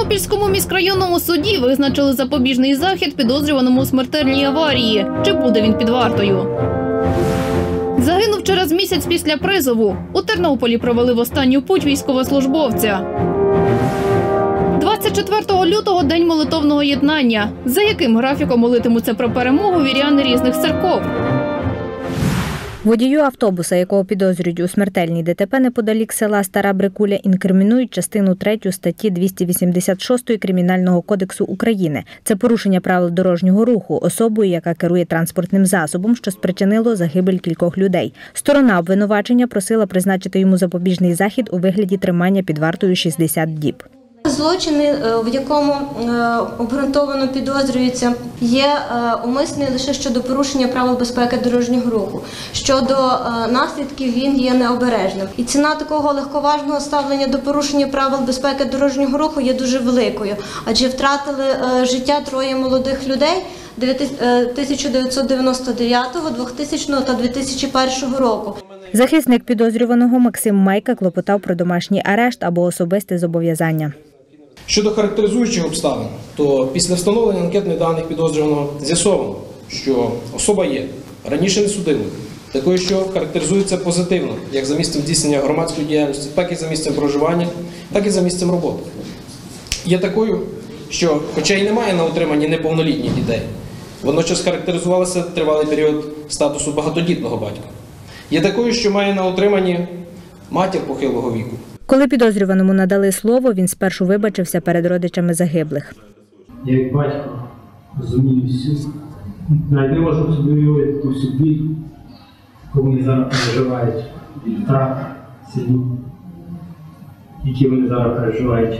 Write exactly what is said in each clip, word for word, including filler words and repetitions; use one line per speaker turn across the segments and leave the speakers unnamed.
Тернопільському міськрайонному суді визначили запобіжний захід підозрюваному у смертельній аварії. Чи буде він під вартою? Загинув через місяць після призову. У Тернополі провели в останню путь військовослужбовця. двадцять четвертого лютого – День молитовного єднання. За яким графіком молитимуться про перемогу віряни різних церков?
Водію автобуса, якого підозрюють у смертельній ДТП неподалік села Стара Брикуля, інкримінують частину третю статті двісті вісімдесят шість Кримінального кодексу України. Це порушення правил дорожнього руху особою, яка керує транспортним засобом, що спричинило загибель кількох людей. Сторона обвинувачення просила призначити йому запобіжний захід у вигляді тримання під вартою шістдесят діб.
Злочини, в якому обґрунтовано підозрюється, є умисний лише щодо порушення правил безпеки дорожнього руху. Щодо наслідків він є необережним. І ціна такого легковажного ставлення до порушення правил безпеки дорожнього руху є дуже великою, адже втратили життя троє молодих людей тисяча дев'ятсот дев'яносто дев'ятого, двохтисячного та дві тисячі першого року.
Захисник підозрюваного Максим Майка клопотав про домашній арешт або особисте зобов'язання.
Щодо характеризуючих обставин, то після встановлення анкетних даних підозрюваного з'ясовано, що особа є раніше не судимою, такою, що характеризується позитивно, як за місцем здійснення громадської діяльності, так і за місцем проживання, так і за місцем роботи. Є такою, що, хоча й немає на утриманні неповнолітніх дітей, водночас характеризувалася тривалий період статусу багатодітного батька. Є такою, що має на утриманні матір похилого віку.
Коли підозрюваному надали слово, він спершу вибачився перед родичами загиблих.
Я як батько розумію всю, навіть не можу собі уявити ту всю біль, яку вони зараз переживають від втрат сім'ї, які вони зараз переживають,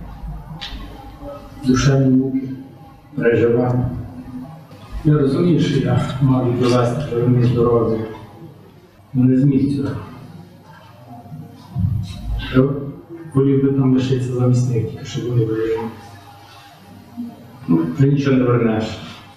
душевні муки, переживання. Я розумію, що я мав їх довести, що вони здорові, але не зміг цього. Волів би там лишитися замість них, тільки що вони виявили. Ну, вже нічого не вернеш.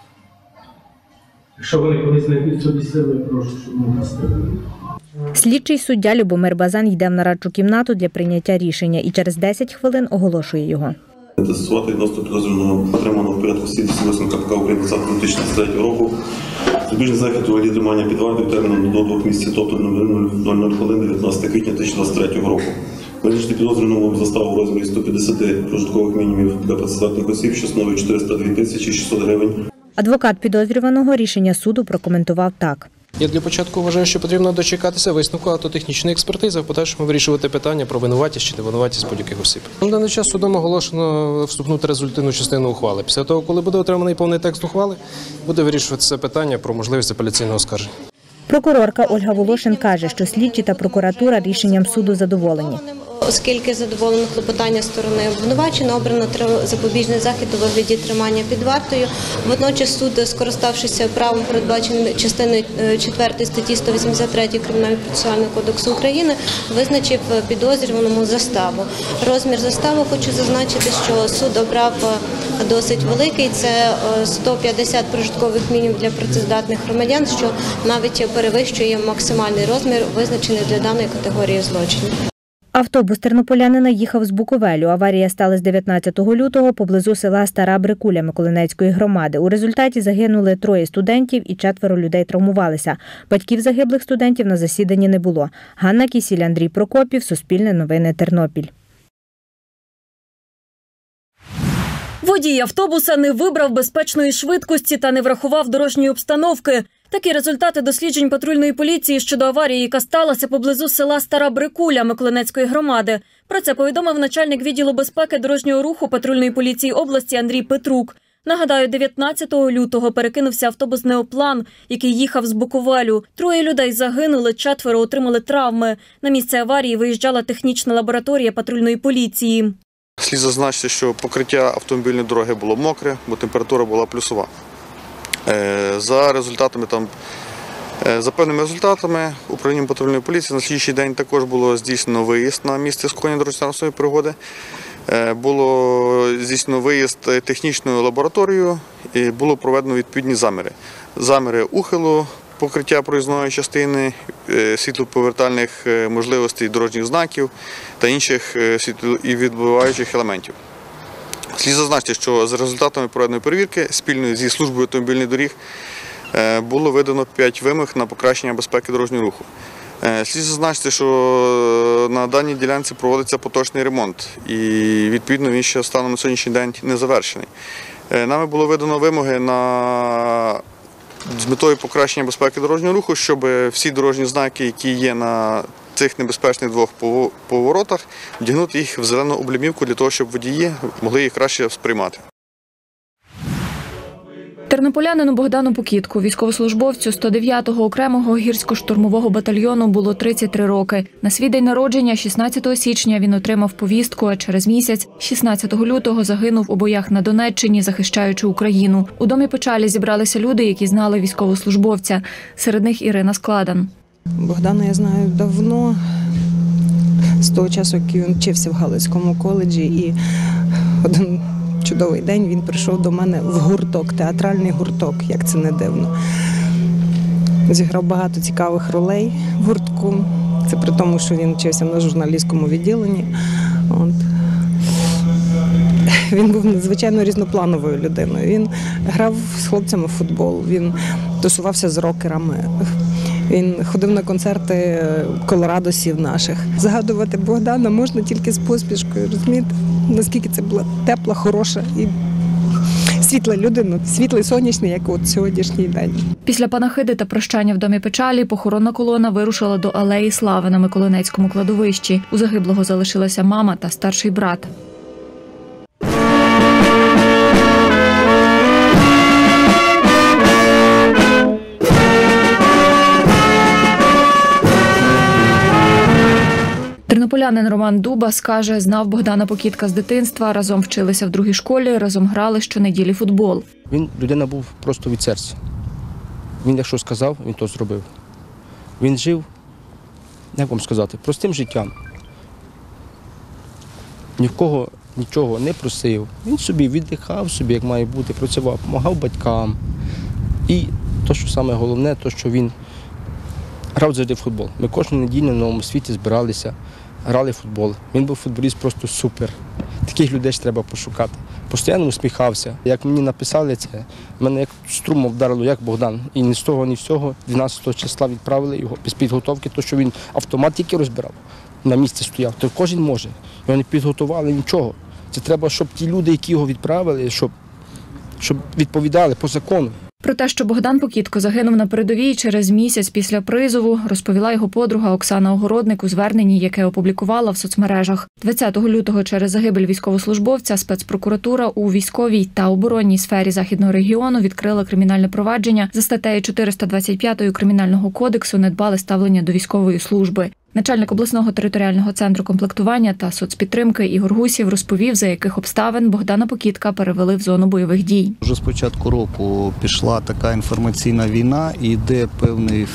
Якщо вони колись знайдуть собі сили, прошу, щоб вони простили.
Слідчий суддя Любомир Базан йде в нарадчу кімнату для прийняття рішення і через десять хвилин оголошує його.
Застосувати відносно підозрюваного отриманого в порядку сімдесят восьмого КПК України двадцять дві тисячі третього року запобіжний захід у вигляді тримання під вартою терміном до двох місяців, тобто нуль нуль хвилин дев'ятнадцятого квітня дві тисячі двадцять третього року. Визначити підозрюваному заставу у розмірі сто п'ятдесят прожиткових мінімумів для працездатних осіб, що становить чотириста дві тисячі шістсот гривень.
Адвокат підозрюваного рішення суду прокоментував так.
Я для початку вважаю, що потрібно дочекатися висновку автотехнічної експертизи, а в подальшому вирішувати питання про винуватість чи невинуватість будь-яких осіб. На даний час судом оголошено вступнути результативну частину ухвали. Після того, коли буде отриманий повний текст ухвали, буде вирішуватися питання про можливість апеляційного оскарження.
Прокурорка Ольга Волошин каже, що слідчі та прокуратура рішенням суду задоволені.
Оскільки задоволено клопотання сторони обвинуваченого, обрано запобіжний захід у вигляді тримання під вартою. Водночас суд, скориставшися правом, передбаченим частиною четвертої статті сто вісімдесят три Кримінального процесуального кодексу України, визначив підозрюваному заставу. Розмір застави, хочу зазначити, що суд обрав досить великий – це сто п'ятдесят прожиткових мінімумів для працездатних громадян, що навіть перевищує максимальний розмір, визначений для даної категорії злочинів.
Автобус тернополянина їхав з Буковелю. Аварія сталася дев'ятнадцятого лютого поблизу села Стара Брикуля Миколинецької громади. У результаті загинули троє студентів і четверо людей травмувалися. Батьків загиблих студентів на засіданні не було. Ганна Кісіль, Андрій Прокопів, Суспільне новини, Тернопіль.
Водій автобуса не вибрав безпечної швидкості та не врахував дорожньої обстановки. Такі результати досліджень патрульної поліції щодо аварії, яка сталася поблизу села Стара Брикуля Миколинецької громади. Про це повідомив начальник відділу безпеки дорожнього руху патрульної поліції області Андрій Петрук. Нагадаю, дев'ятнадцятого лютого перекинувся автобус «Неоплан», який їхав з Буковелю. Троє людей загинули, четверо отримали травми. На місце аварії виїжджала технічна лабораторія патрульної поліції.
Слід зазначити, що покриття автомобільної дороги було мокре, бо температура була плюсова. За результатами там, за певними результатами управлінням патрульної поліції на слідчий день також було здійснено виїзд на місце скоєння дорожньо-транспортної пригоди. Було здійснено виїзд технічною лабораторією і було проведено відповідні заміри. Заміри ухилу, покриття проїзної частини, світлоповертальних можливостей дорожніх знаків та інших світловідбиваючих елементів. Слід зазначити, що за результатами проведеної перевірки спільно зі службою автомобільних доріг було видано п'ять вимог на покращення безпеки дорожнього руху. Слід зазначити, що на даній ділянці проводиться поточний ремонт і, відповідно, він ще станом на сьогоднішній день не завершений. Нами було видано вимоги на... з метою покращення безпеки дорожнього руху, щоб всі дорожні знаки, які є на цих небезпечних двох поворотах, вдягнути їх в зелену облямівку для того, щоб водії могли їх краще сприймати.
Тернополянину Богдану Покітку, військовослужбовцю сто дев'ятого окремого гірсько-штурмового батальйону, було тридцять три роки. На свій день народження, шістнадцятого січня, він отримав повістку, а через місяць, шістнадцятого лютого, загинув у боях на Донеччині, захищаючи Україну. У домі печалі зібралися люди, які знали військовослужбовця. Серед них Ірина Складан.
Богдана я знаю давно, з того часу, як він вчився в Галицькому коледжі, і один чудовий день він прийшов до мене в гурток, театральний гурток, як це не дивно. Зіграв багато цікавих ролей в гуртку, це при тому, що він вчився на журналістському відділенні. От. Він був надзвичайно різноплановою людиною. Він грав з хлопцями в футбол, він тусувався з рокерами. Він ходив на концерти колорадосів наших. Згадувати Богдана можна тільки з посмішкою, розумієте? Наскільки це була тепла, хороша і світла людина, світлий, сонячний, як от сьогоднішній день.
Після панахиди та прощання в домі печалі похоронна колона вирушила до Алеї Слави на Миколинецькому кладовищі. У загиблого залишилася мама та старший брат. Тернополянин Роман Дуба скаже, знав Богдана Покітка з дитинства, разом вчилися в другій школі, разом грали щонеділі футбол.
Він, людина був просто від серця. Він якщо сказав, він то зробив. Він жив, як вам сказати, простим життям. Ні в кого нічого не просив. Він собі віддихав, собі, як має бути, працював, допомагав батькам. І те, що саме головне, те, що він грав завжди в футбол. Ми кожну неділю на Новому Світі збиралися, грали в футбол. Він був футболіст просто супер. Таких людей ж треба пошукати. Постійно усміхався. Як мені написали це, мене як струмом вдарило, як Богдан. І ні з того, ні з цього дванадцятого числа відправили його без підготовки, то що він автомат тільки розбирав, на місці стояв. То кожен може. Його не підготували нічого. Це треба, щоб ті люди, які його відправили, щоб, щоб відповідали по закону.
Про те, що Богдан Покітко загинув на передовій через місяць після призову, розповіла його подруга Оксана Огородник у зверненні, яке опублікувала в соцмережах. двадцятого лютого через загибель військовослужбовця спецпрокуратура у військовій та оборонній сфері Західного регіону відкрила кримінальне провадження за статтею чотириста двадцять п'ять Кримінального кодексу «Недбале ставлення до військової служби». Начальник обласного територіального центру комплектування та соцпідтримки Ігор Гусів розповів, за яких обставин Богдана Покітка перевели в зону бойових дій.
Вже з початку року пішла така інформаційна війна і йде певний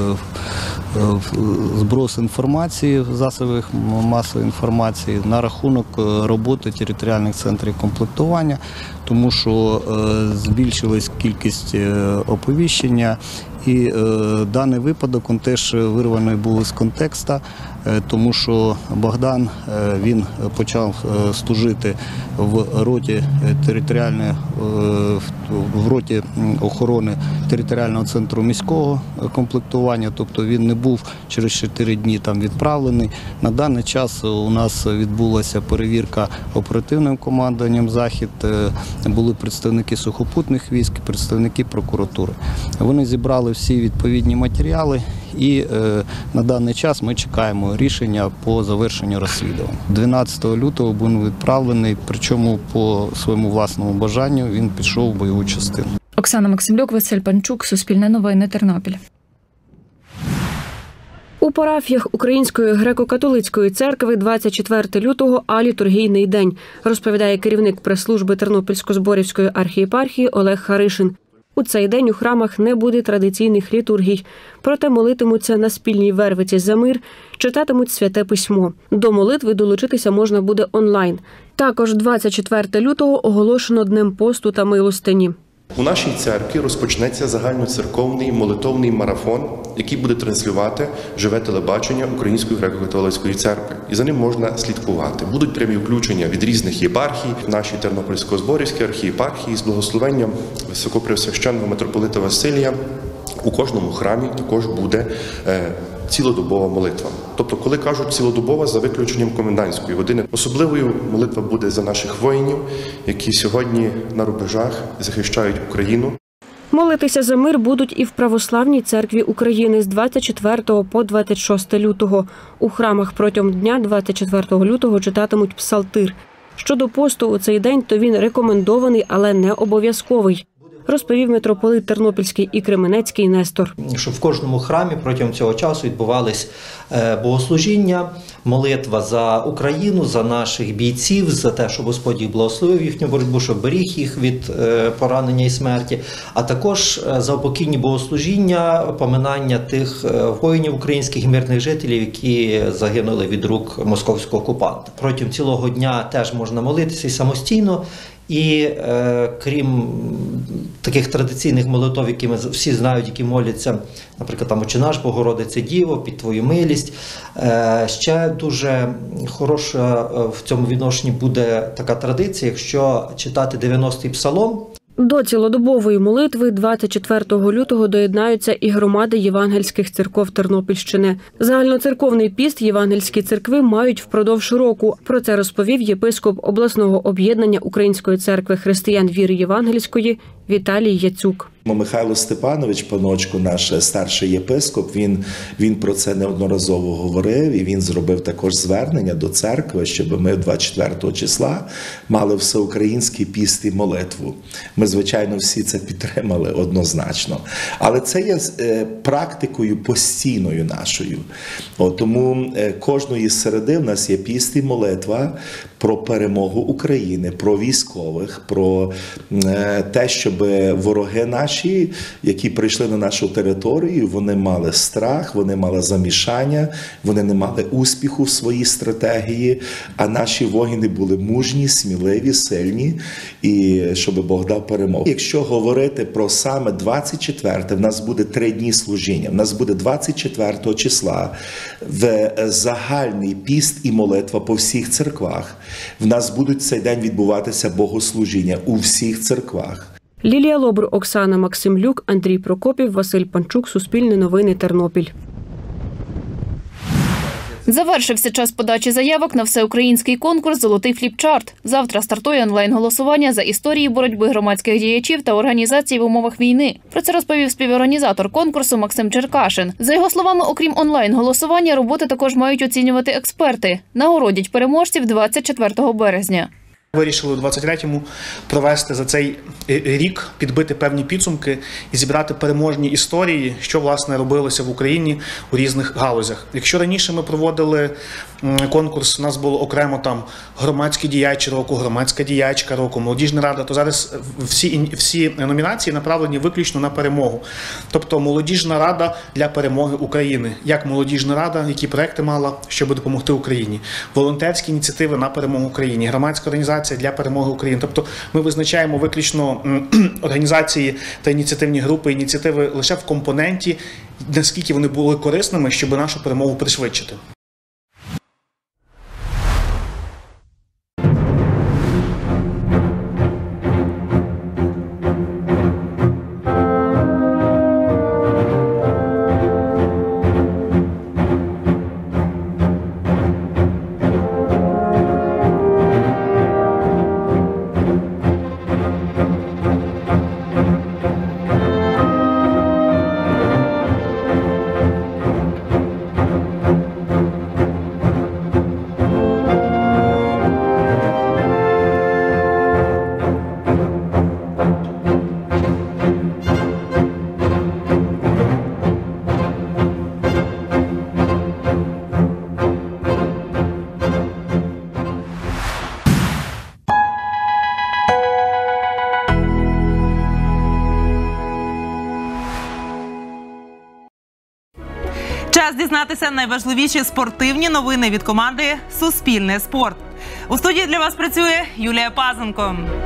зброс інформації в засобах масової інформації на рахунок роботи територіальних центрів комплектування, тому що збільшилась кількість оповіщення. І е, даний випадок він теж вирваний був з контексту, е, тому що Богдан е, він почав е, служити в роті територіальної е, в роті охорони територіального центру міського комплектування, тобто він не був через чотири дні там відправлений. На даний час у нас відбулася перевірка оперативним командуванням «Захід», е, були представники сухопутних військ, представники прокуратури. Вони зібрали всі відповідні матеріали і е, на даний час ми чекаємо рішення по завершенню розслідування. дванадцятого лютого був відправлений, причому по своєму власному бажанню він пішов в бойову частину.
Оксана Максимлюк, Василь Панчук, Суспільне новини, Тернопіль.
У парафіях Української греко-католицької церкви двадцять четвертого лютого – а літургійний день, розповідає керівник прес-служби Тернопільсько-Зборівської архієпархії Олег Харишин. У цей день у храмах не буде традиційних літургій, проте молитимуться на спільній вервиці за мир, читатимуть Святе Письмо. До молитви долучитися можна буде онлайн. Також двадцять четвертого лютого оголошено Днем посту та милостині.
У нашій церкві розпочнеться загальноцерковний молитовний марафон, який буде транслювати живе телебачення Української греко-католицької церкви. І за ним можна слідкувати. Будуть прямі включення від різних єпархій, в нашій Тернопільсько-Зборівській архієпархії з благословенням Високопреосвященного митрополита Василія. У кожному храмі також буде е, цілодобова молитва. Тобто, коли кажуть цілодобова, за виключенням комендантської години. Особливою молитва буде за наших воїнів, які сьогодні на рубежах захищають Україну.
Молитися за мир будуть і в Православній церкві України з двадцять четвертого по двадцять шосте лютого. У храмах протягом дня двадцять четвертого лютого читатимуть псалтир. Щодо посту у цей день, то він рекомендований, але не обов'язковий, розповів митрополит Тернопільський і Кременецький Нестор.
Щоб в кожному храмі протягом цього часу відбувались богослужіння, молитва за Україну, за наших бійців, за те, щоб Господь їх благословив їхню боротьбу, щоб беріг їх від поранення і смерті, а також за упокійні богослужіння, поминання тих воїнів українських і мирних жителів, які загинули від рук московського окупанта. Протягом цілого дня теж можна молитися і самостійно. І е, крім таких традиційних молитов, які ми всі знають, які моляться, наприклад, там «Отче наш», «Богородице Діво», «Під Твою милість», е, ще дуже хороша в цьому відношенні буде така традиція, якщо читати дев'яностий псалом.
До цілодобової молитви двадцять четвертого лютого доєднаються і громади євангельських церков Тернопільщини. Загальноцерковний піст євангельські церкви мають впродовж року. Про це розповів єпископ обласного об'єднання Української церкви християн віри євангельської Віталій Яцюк.
Михайло Степанович, паночку, наш старший єпископ, він, він про це неодноразово говорив, і він зробив також звернення до церкви, щоб ми двадцять четвертого числа мали всеукраїнський піст і молитву. Ми, звичайно, всі це підтримали однозначно. Але це є практикою постійною нашою. О, тому кожної середи в нас є піст і молитва про перемогу України, про військових, про те, щоб вороги наші, які прийшли на нашу територію, вони мали страх, вони мали замішання, вони не мали успіху в своїй стратегії, а наші воїни були мужні, сміливі, сильні, і щоб Бог дав перемогу. Якщо говорити про саме двадцять четверте, в нас буде три дні служіння. В нас буде двадцять четвертого числа в загальний піст і молитва по всіх церквах. В нас будуть цей день відбуватися богослужіння у всіх церквах.
Лілія Лобур, Оксана Максимлюк, Андрій Прокопів, Василь Панчук, Суспільне новини, Тернопіль.
Завершився час подачі заявок на всеукраїнський конкурс «Золотий фліпчарт». Завтра стартує онлайн-голосування за історії боротьби громадських діячів та організацій в умовах війни. Про це розповів співорганізатор конкурсу Максим Черкашин. За його словами, окрім онлайн-голосування, роботи також мають оцінювати експерти. Нагородять переможців двадцять четвертого березня.
Вирішили у двадцять третьому провести за цей рік, підбити певні підсумки і зібрати переможні історії, що, власне, робилося в Україні у різних галузях. Якщо раніше ми проводили конкурс, у нас було окремо там громадський діяч року, громадська діячка року, молодіжна рада, то зараз всі, всі номінації направлені виключно на перемогу. Тобто молодіжна рада для перемоги України. Як молодіжна рада, які проекти мала, щоб допомогти Україні. Волонтерські ініціативи на перемогу Україні, громадська організація для перемоги України. Тобто ми визначаємо виключно організації та ініціативні групи, ініціативи лише в компоненті, наскільки вони були корисними, щоб нашу перемогу пришвидшити.
Час дізнатися найважливіші спортивні новини від команди «Суспільне спорт». У студії для вас працює Юлія Пазенко.